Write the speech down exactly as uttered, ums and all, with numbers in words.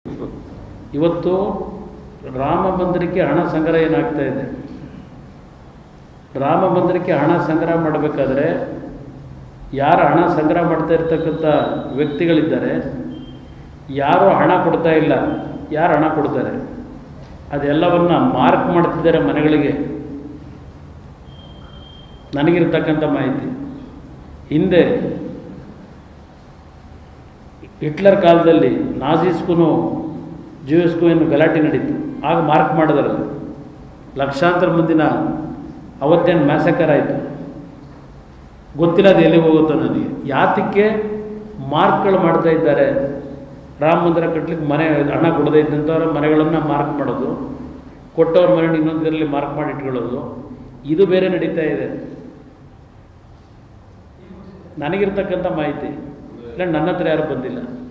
ಇವತ್ತು ರಾಮ ಮಂದಿರಕ್ಕೆ ಹಣ ಸಂಗ್ರಹ ಏನಾಗ್ತಾ ಇದೆ, ರಾಮ ಮಂದಿರಕ್ಕೆ ಹಣ ಸಂಗ್ರಹ ಮಾಡಬೇಕಾದ್ರೆ ಯಾರು ಹಣ ಸಂಗ್ರಹ ಮಾಡ್ತಾ ಇರ್ತಕ್ಕಂಥ ವ್ಯಕ್ತಿಗಳಿದ್ದಾರೆ, ಯಾರು ಹಣ ಕೊಡ್ತಾ ಇಲ್ಲ, ಯಾರು ಹಣ ಕೊಡ್ತಾರೆ ಅದೆಲ್ಲವನ್ನ ಮಾರ್ಕ್ ಮಾಡ್ತಿದ್ದಾರೆ ಮನೆಗಳಿಗೆ. ನನಗಿರ್ತಕ್ಕಂಥ ಮಾಹಿತಿ, ಹಿಂದೆ ಹಿಟ್ಲರ್ ಕಾಲದಲ್ಲಿ ನಾಜಿಸ್ಗೂ ಜಿ ಎಸ್ಗೂ ಏನು ಗಲಾಟೆ ನಡೀತು, ಆಗ ಮಾರ್ಕ್ ಮಾಡಿದ್ರಲ್ಲ, ಲಕ್ಷಾಂತರ ಮಂದಿನ ಅವತ್ತೇನು ಮ್ಯಾಸಕರ್ ಆಯಿತು, ಗೊತ್ತಿಲ್ಲ ಅದು ಎಲ್ಲಿಗೆ ಹೋಗುತ್ತೋ ನನಗೆ. ಯಾತಕ್ಕೆ ಮಾರ್ಕ್ಗಳು ಮಾಡ್ತಾ ಇದ್ದಾರೆ? ರಾಮ ಮಂದಿರ ಕಟ್ಟಲಿಕ್ಕೆ ಮನೆ ಹಣ ಕೊಡದೇ ಇದ್ದಂಥವ್ರ ಮನೆಗಳನ್ನು ಮಾರ್ಕ್ ಮಾಡೋದು, ಕೊಟ್ಟವ್ರ ಮನೆ ಇನ್ನೊಂದರಲ್ಲಿ ಮಾರ್ಕ್ ಮಾಡಿ ಇಟ್ಕೊಳ್ಳೋದು, ಇದು ಬೇರೆ ನಡೀತಾ ಇದೆ. ನನಗಿರ್ತಕ್ಕಂಥ ಮಾಹಿತಿ ಇಲ್ಲ, ನನ್ನ ಹತ್ರ ಯಾರು ಬಂದಿಲ್ಲ.